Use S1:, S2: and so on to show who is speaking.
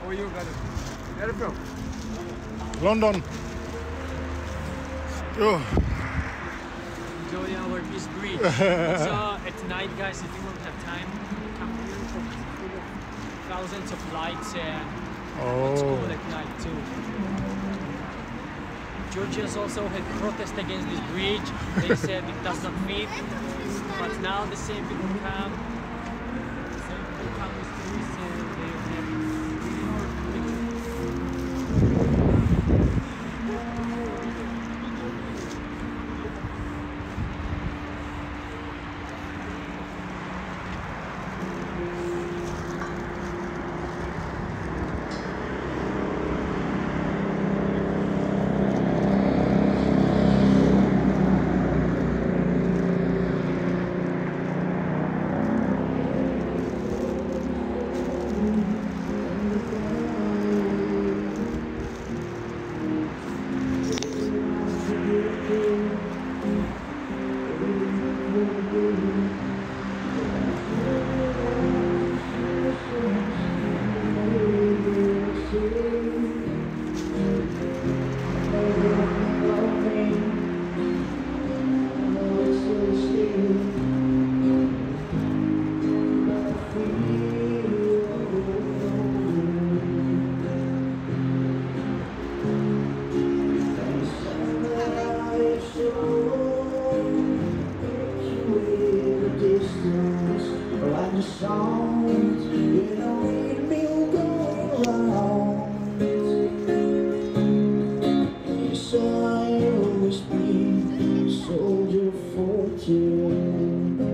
S1: Where you got it? Where are you from?
S2: London. Oh.
S3: Enjoy our Peace Bridge. So at night, guys, if you want to have time, come here for thousands of lights and it's cool at night too. Georgians also had protest against this bridge. They said it does not fit, but now the same people come. The same people come with tourists and they
S4: songs, you know it will go around. Yes, I'll always be a soldier for you.